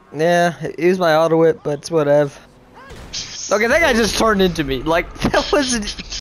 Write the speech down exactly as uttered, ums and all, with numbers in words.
Yeah, use my auto whip, but it's whatever. Okay, that guy just turned into me. Like, that wasn't...